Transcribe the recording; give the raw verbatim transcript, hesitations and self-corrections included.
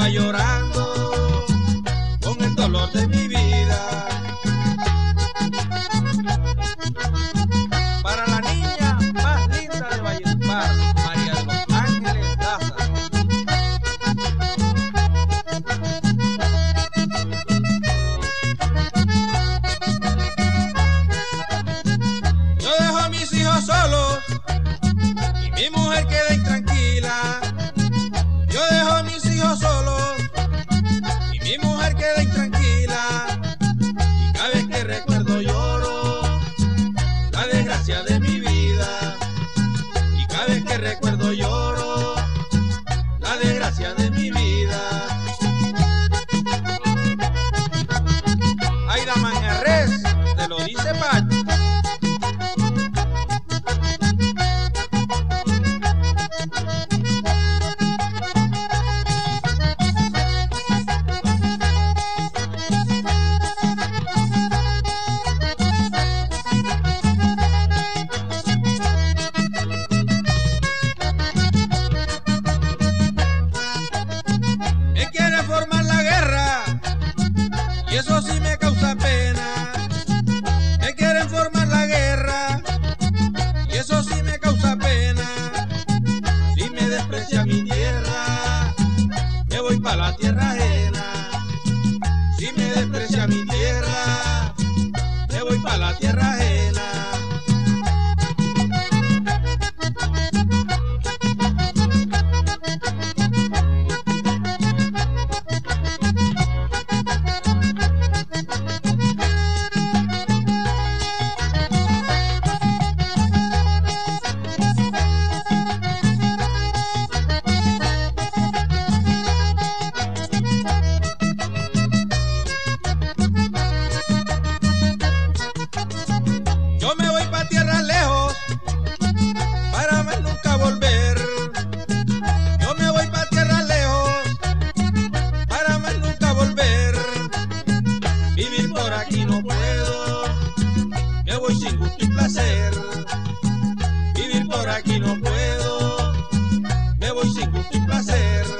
llorando con el dolor de mi vida. Para la niña más linda de Valledupar, María de los Ángeles Daza. Yo dejo a mis hijos solos y mi mujer queda intranquila. Yo dejo a mis hijos solos y mi mujer queda intranquila. Y cada vez que recuerdo lloro la desgracia de mi vida. Y cada vez que recuerdo lloro la desgracia de mi vida. Aida Manjarres, te lo dice Pacho. Formar la guerra y eso sí me causa pena. Me quieren formar la guerra y eso sí me causa pena. Si me desprecia mi tierra, me voy para la tierra ajena. Si me desprecia mi tierra, me voy para la tierra ajena. Yo me voy pa' tierras lejos para más nunca volver. Yo me voy pa' tierras lejos para más nunca volver. Vivir por aquí no puedo, me voy sin gusto y placer. Vivir por aquí no puedo, me voy sin gusto y placer.